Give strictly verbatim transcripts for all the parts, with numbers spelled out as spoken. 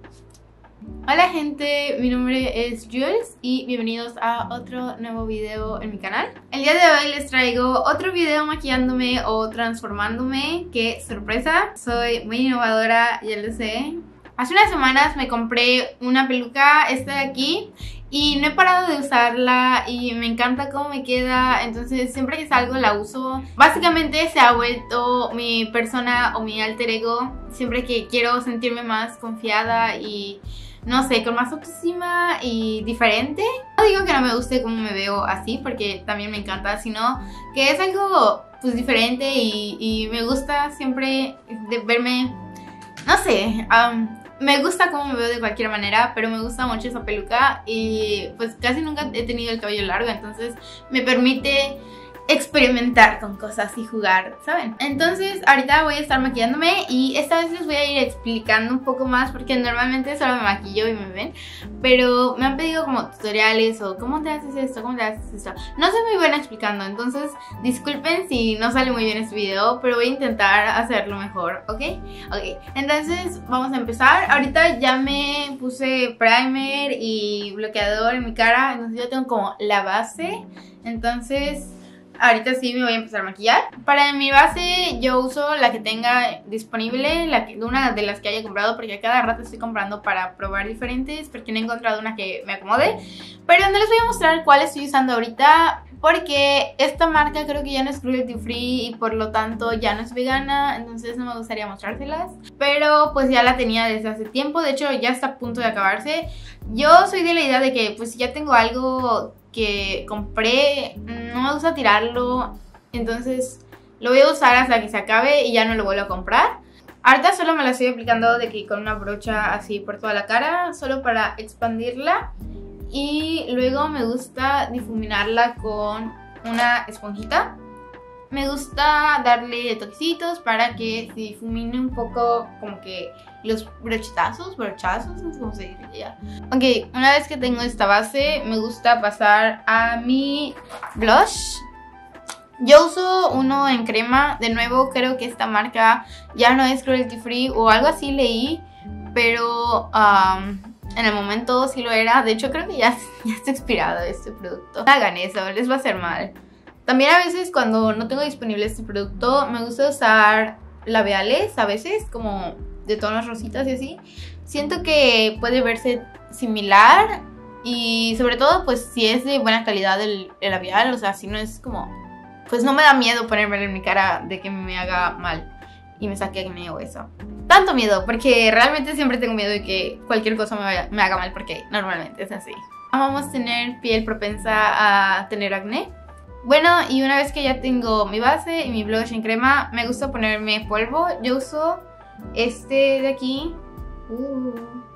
Hola gente, mi nombre es Jules y bienvenidos a otro nuevo video en mi canal. El día de hoy les traigo otro video maquillándome o transformándome. ¡Qué sorpresa! Soy muy innovadora, ya lo sé. Hace unas semanas me compré una peluca, esta de aquí, y no he parado de usarla y me encanta cómo me queda, entonces siempre que salgo la uso. Básicamente se ha vuelto mi persona o mi alter ego siempre que quiero sentirme más confiada y no sé, con más autoestima y diferente. No digo que no me guste cómo me veo así, porque también me encanta, sino que es algo pues diferente y, y me gusta siempre de verme, no sé, um, me gusta cómo me veo de cualquier manera, pero me gusta mucho esa peluca y pues casi nunca he tenido el cabello largo, entonces me permite experimentar con cosas y jugar, ¿saben? Entonces ahorita voy a estar maquillándome y esta vez les voy a ir explicando un poco más porque normalmente solo me maquillo y me ven, pero me han pedido como tutoriales o cómo te haces esto, cómo te haces esto. No soy muy buena explicando, entonces disculpen si no sale muy bien este video, pero voy a intentar hacerlo mejor, ¿ok? Ok, entonces vamos a empezar. Ahorita ya me puse primer y bloqueador en mi cara, entonces yo tengo como la base, entonces ahorita sí me voy a empezar a maquillar. Para mi base yo uso la que tenga disponible, la que, una de las que haya comprado, porque a cada rato estoy comprando para probar diferentes, porque no he encontrado una que me acomode. Pero no les voy a mostrar cuál estoy usando ahorita, porque esta marca creo que ya no es cruelty free y por lo tanto ya no es vegana, entonces no me gustaría mostrárselas. Pero pues ya la tenía desde hace tiempo, de hecho ya está a punto de acabarse. Yo soy de la idea de que pues si ya tengo algo que compré, no me gusta tirarlo, entonces lo voy a usar hasta que se acabe y ya no lo vuelvo a comprar. Ahorita solo me la estoy aplicando de que con una brocha así por toda la cara, solo para expandirla, y luego me gusta difuminarla con una esponjita. Me gusta darle toquecitos para que se difumine un poco, como que los brochetazos, brochazos, no sé cómo se dice ya. Ok, una vez que tengo esta base, me gusta pasar a mi blush. Yo uso uno en crema, de nuevo creo que esta marca ya no es cruelty free o algo así leí, pero um, en el momento sí lo era. De hecho creo que ya, ya está expirado este producto. No hagan eso, les va a hacer mal. También a veces cuando no tengo disponible este producto me gusta usar labiales, a veces como de tonos rositas y así. Siento que puede verse similar y sobre todo pues si es de buena calidad el, el labial, o sea, si no es como, pues no me da miedo ponérmelo en mi cara de que me haga mal y me saque acné o eso. Tanto miedo, porque realmente siempre tengo miedo de que cualquier cosa me, vaya, me haga mal, porque normalmente es así. Vamos a tener piel propensa a tener acné. Bueno, y una vez que ya tengo mi base y mi blush en crema, me gusta ponerme polvo. Yo uso este de aquí. Uh.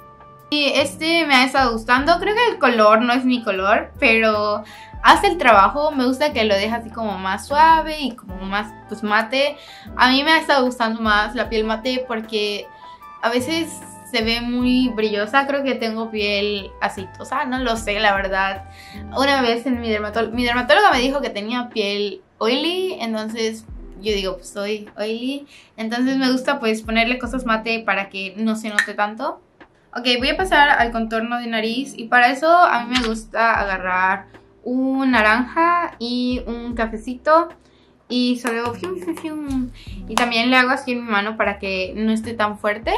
Y este me ha estado gustando. Creo que el color no es mi color, pero hace el trabajo. Me gusta que lo deja así como más suave y como más pues mate. A mí me ha estado gustando más la piel mate porque a veces se ve muy brillosa. Creo que tengo piel aceitosa, no lo sé, la verdad. Una vez en mi dermatóloga, mi dermatóloga me dijo que tenía piel oily, entonces yo digo, pues soy oily. Entonces me gusta pues ponerle cosas mate para que no se note tanto. Ok, voy a pasar al contorno de nariz y para eso a mí me gusta agarrar un naranja y un cafecito y solo fium, fium, fium. Y también le hago así en mi mano para que no esté tan fuerte.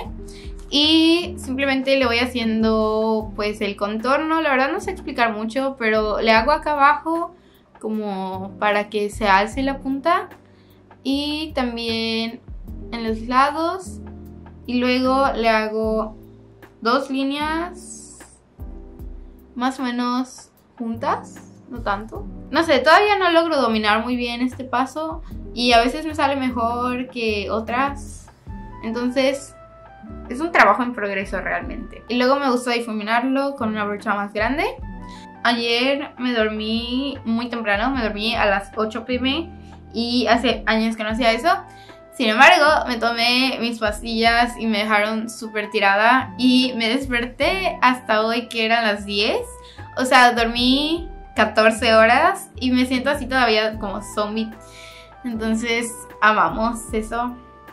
Y simplemente le voy haciendo pues el contorno. La verdad no sé explicar mucho, pero le hago acá abajo como para que se alce la punta. Y también en los lados. Y luego le hago dos líneas más o menos juntas, no tanto. No sé, todavía no logro dominar muy bien este paso y a veces me sale mejor que otras. Entonces es un trabajo en progreso realmente. Y luego me gusta difuminarlo con una brocha más grande. Ayer me dormí muy temprano, me dormí a las ocho pe eme y hace años que no hacía eso. Sin embargo, me tomé mis pastillas y me dejaron súper tirada y me desperté hasta hoy que eran las diez. O sea, dormí catorce horas y me siento así todavía como zombie. Entonces, amamos eso.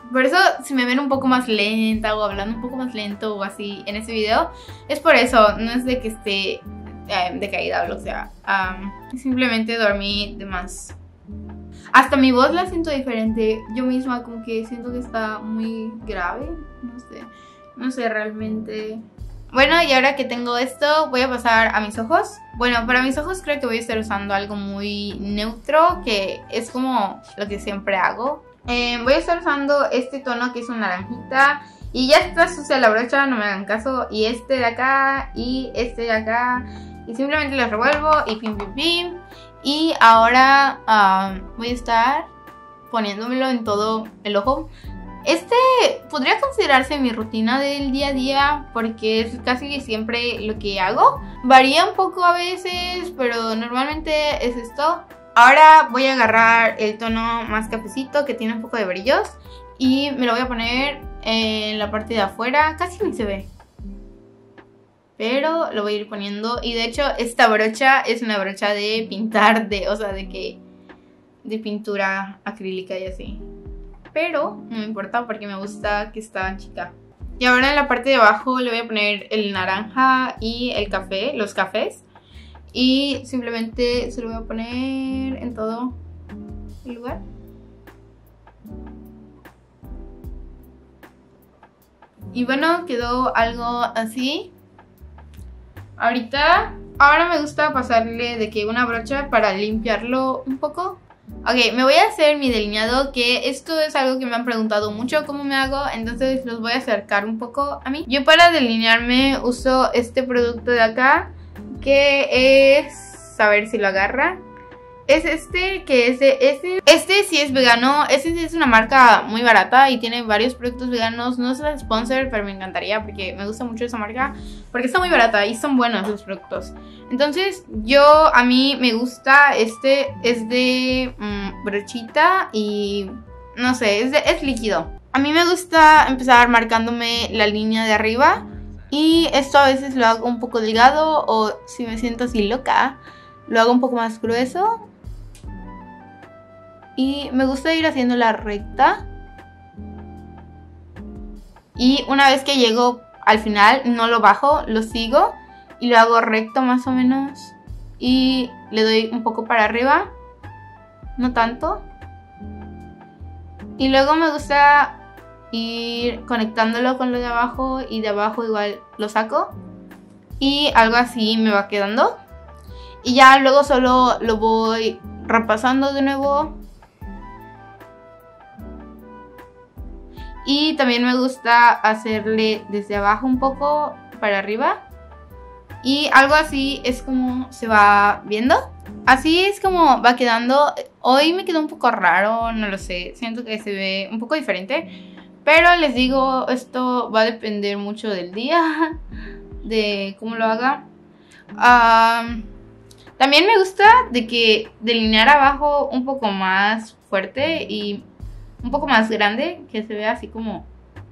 Por eso si me ven un poco más lenta o hablando un poco más lento o así en este video, es por eso, no es de que esté eh, decaída o lo que sea. Um, simplemente dormí de más. Hasta mi voz la siento diferente. Yo misma como que siento que está muy grave. No sé, no sé realmente. Bueno, y ahora que tengo esto, voy a pasar a mis ojos. Bueno, para mis ojos creo que voy a estar usando algo muy neutro, que es como lo que siempre hago. Eh, voy a estar usando este tono que es una naranjita. Y ya está sucia la brocha, no me hagan caso. Y este de acá y este de acá. Y simplemente los revuelvo y pim pim pim. Y ahora um, voy a estar poniéndomelo en todo el ojo. Este podría considerarse mi rutina del día a día porque es casi siempre lo que hago. Varía un poco a veces, pero normalmente es esto. Ahora voy a agarrar el tono más cafecito que tiene un poco de brillos y me lo voy a poner en la parte de afuera. Casi ni se ve, pero lo voy a ir poniendo. Y de hecho esta brocha es una brocha de pintar, de, o sea, de que de pintura acrílica y así. Pero no me importa porque me gusta que está chica. Y ahora en la parte de abajo le voy a poner el naranja y el café, los cafés. Y simplemente se lo voy a poner en todo el lugar. Y bueno, quedó algo así. Ahorita, ahora me gusta pasarle de que una brocha para limpiarlo un poco. Ok, me voy a hacer mi delineado, que esto es algo que me han preguntado mucho cómo me hago, entonces los voy a acercar un poco a mí. Yo para delinearme uso este producto de acá, que es, a ver si lo agarra, es este, que es de este. Este sí es vegano, este sí es una marca muy barata y tiene varios productos veganos. No es la sponsor, pero me encantaría porque me gusta mucho esa marca, porque está muy barata y son buenos los productos. Entonces yo, a mí me gusta este, es de mmm, brochita y no sé, es, de, es líquido. A mí me gusta empezar marcándome la línea de arriba y esto a veces lo hago un poco delgado, o si me siento así loca, lo hago un poco más grueso. Y me gusta ir haciendo la recta. Y una vez que llego al final, no lo bajo, lo sigo y lo hago recto más o menos. Y le doy un poco para arriba, no tanto. Y luego me gusta ir conectándolo con lo de abajo, y de abajo igual lo saco. Y algo así me va quedando. Y ya luego solo lo voy repasando de nuevo. Y también me gusta hacerle desde abajo un poco para arriba. Y algo así es como se va viendo. Así es como va quedando. Hoy me quedó un poco raro, no lo sé. Siento que se ve un poco diferente. Pero les digo, esto va a depender mucho del día, de cómo lo haga. Um, también me gusta de que delinear abajo un poco más fuerte y un poco más grande, que se vea así como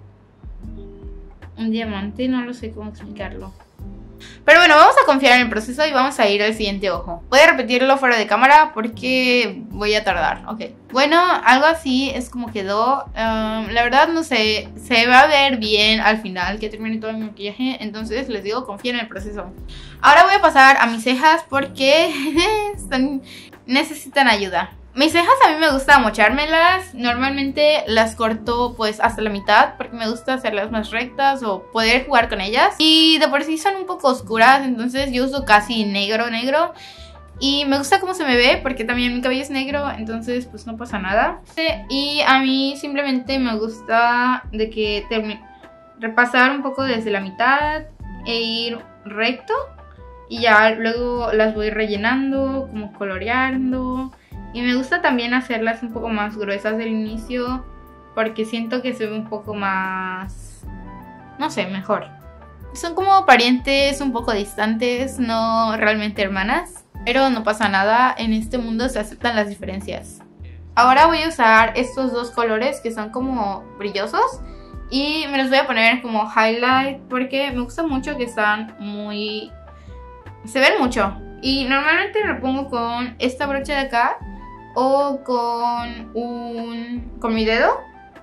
un diamante, no lo sé cómo explicarlo. Pero bueno, vamos a confiar en el proceso y vamos a ir al siguiente ojo. Voy a repetirlo fuera de cámara porque voy a tardar. Ok. Bueno, algo así es como quedó. Um, la verdad no sé, se va a ver bien al final que termine todo mi maquillaje. Entonces les digo, confíen en el proceso. Ahora voy a pasar a mis cejas porque están, necesitan ayuda. Mis cejas a mí me gusta mochármelas. Normalmente las corto pues hasta la mitad porque me gusta hacerlas más rectas o poder jugar con ellas. Y de por sí son un poco oscuras, entonces yo uso casi negro, negro. Y me gusta cómo se me ve porque también mi cabello es negro, entonces pues no pasa nada. Y a mí simplemente me gusta de que repasar un poco desde la mitad e ir recto. Y ya luego las voy rellenando, como coloreando. Y me gusta también hacerlas un poco más gruesas del inicio porque siento que se ve un poco más, no sé, mejor. Son como parientes un poco distantes, no realmente hermanas. Pero no pasa nada, en este mundo se aceptan las diferencias. Ahora voy a usar estos dos colores que son como brillosos. Y me los voy a poner como highlight porque me gusta mucho que están muy... se ven mucho. Y normalmente lo pongo con esta brocha de acá o con un con mi dedo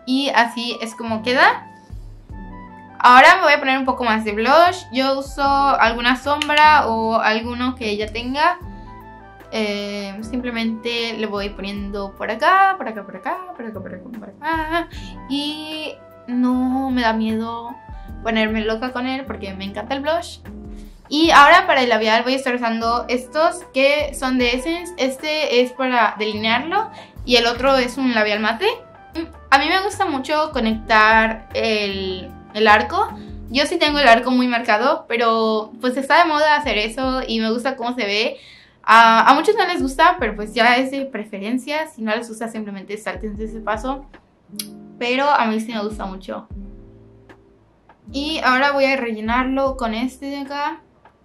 y así es como queda. Ahora me voy a poner un poco más de blush. Yo uso alguna sombra o alguno que ella tenga. Eh, simplemente le voy poniendo por acá, por acá, por acá, por acá, por acá, por acá. Y no me da miedo ponerme loca con él porque me encanta el blush. Y ahora para el labial voy a estar usando estos que son de Essence. Este es para delinearlo y el otro es un labial mate. A mí me gusta mucho conectar el... el arco. Yo sí tengo el arco muy marcado, pero pues está de moda hacer eso y me gusta cómo se ve. Uh, a muchos no les gusta, pero pues ya es de preferencia. Si no les gusta, simplemente salten ese paso. Pero a mí sí me gusta mucho. Y ahora voy a rellenarlo con este de acá.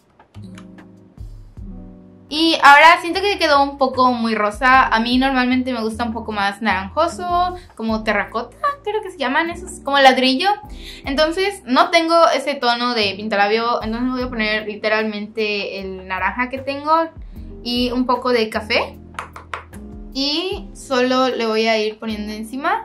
Y ahora siento que quedó un poco muy rosa. A mí normalmente me gusta un poco más naranjoso, como terracota, creo que se llaman esos, como ladrillo. Entonces no tengo ese tono de pintalabio, entonces voy a poner literalmente el naranja que tengo y un poco de café. Y solo le voy a ir poniendo encima.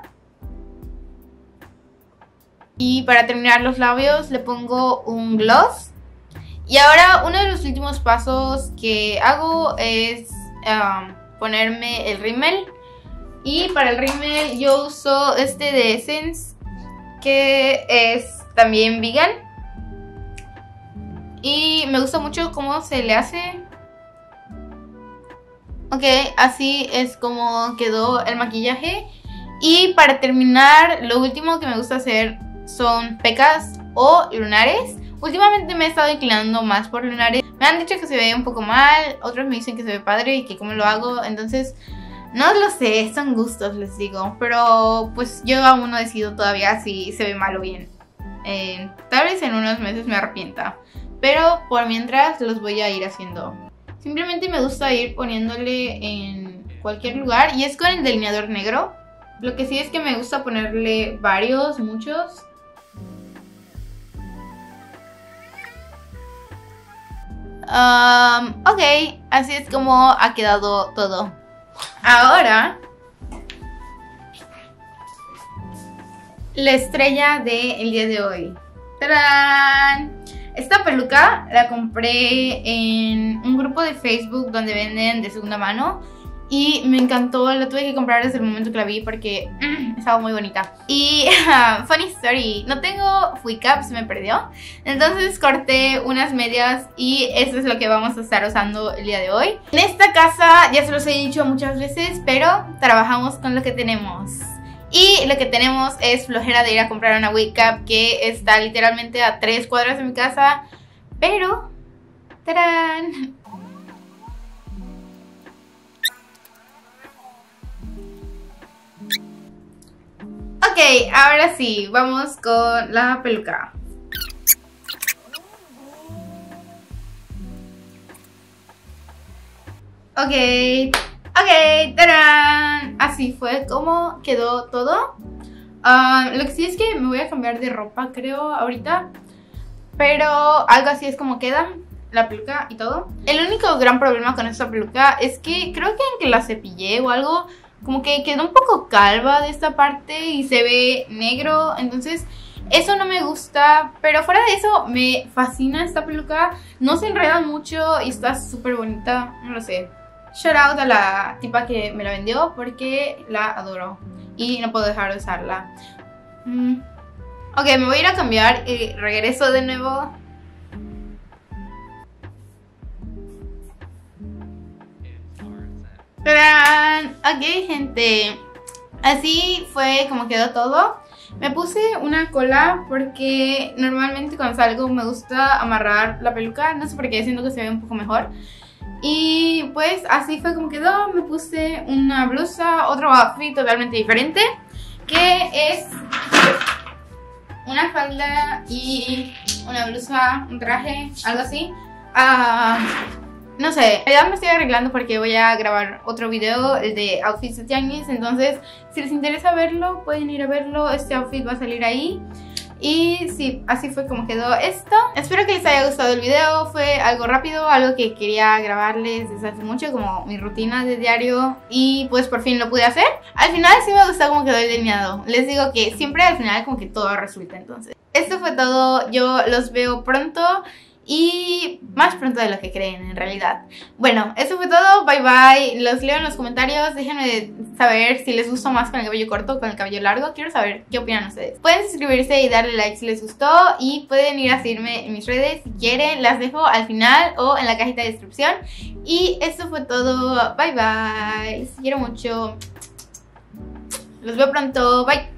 Y para terminar los labios le pongo un gloss. Y ahora uno de los últimos pasos que hago es um, ponerme el rímel. Y para el rímel yo uso este de Essence, que es también vegan. Y me gusta mucho cómo se le hace. Ok, así es como quedó el maquillaje. Y para terminar, lo último que me gusta hacer son pecas o lunares. Últimamente me he estado inclinando más por lunares. Me han dicho que se ve un poco mal, otros me dicen que se ve padre y que cómo lo hago. Entonces, no lo sé, son gustos, les digo. Pero pues yo aún no decido todavía si se ve mal o bien. Eh, tal vez en unos meses me arrepienta. Pero por mientras los voy a ir haciendo. Simplemente me gusta ir poniéndole en cualquier lugar. Y es con el delineador negro. Lo que sí es que me gusta ponerle varios, muchos. Um, ok, así es como ha quedado todo. Ahora, la estrella del día de hoy. ¡Tarán! Esta peluca la compré en un grupo de Facebook donde venden de segunda mano. Y me encantó, la tuve que comprar desde el momento que la vi porque mm, estaba muy bonita. Y uh, funny story, no tengo fui cap, se me perdió. Entonces corté unas medias y eso es lo que vamos a estar usando el día de hoy. En esta casa, ya se los he dicho muchas veces, pero trabajamos con lo que tenemos. Y lo que tenemos es flojera de ir a comprar una wig cap que está literalmente a tres cuadras de mi casa. Pero, ¡tarán! Ok, ahora sí, vamos con la peluca. Ok, ok, ¡tarán! Así fue como quedó todo. Uh, lo que sí es que me voy a cambiar de ropa, creo, ahorita. Pero algo así es como queda la peluca y todo. El único gran problema con esta peluca es que creo que en que la cepillé o algo, como que quedó un poco calva de esta parte y se ve negro. Entonces eso no me gusta. Pero fuera de eso me fascina esta peluca. No se enreda mucho y está súper bonita. No lo sé. Shout out a la tipa que me la vendió porque la adoro y no puedo dejar de usarla. mm. Ok, me voy a ir a cambiar y regreso de nuevo. ¡Tarán! Ok, gente, así fue como quedó todo. Me puse una cola porque normalmente cuando salgo me gusta amarrar la peluca. No sé por qué, siento que se ve un poco mejor. Y pues así fue como quedó. Me puse una blusa, otro outfit totalmente diferente, que es una falda y una blusa, un traje, algo así. uh, No sé, en realidad me estoy arreglando porque voy a grabar otro video, el de outfits de tianguis. Entonces, si les interesa verlo, pueden ir a verlo. Este outfit va a salir ahí. Y sí, así fue como quedó esto. Espero que les haya gustado el video. Fue algo rápido, algo que quería grabarles desde hace mucho, como mi rutina de diario, y pues por fin lo pude hacer. Al final sí me gustó cómo quedó el delineado. Les digo que siempre al final como que todo resulta. Entonces esto fue todo. Yo los veo pronto, y más pronto de lo que creen en realidad. Bueno, eso fue todo, bye bye. Los leo en los comentarios, déjenme saber si les gustó más con el cabello corto o con el cabello largo. Quiero saber qué opinan ustedes. Pueden suscribirse y darle like si les gustó, y pueden ir a seguirme en mis redes si quieren. Las dejo al final o en la cajita de descripción. Y eso fue todo, bye bye. Les quiero mucho. Los veo pronto, bye.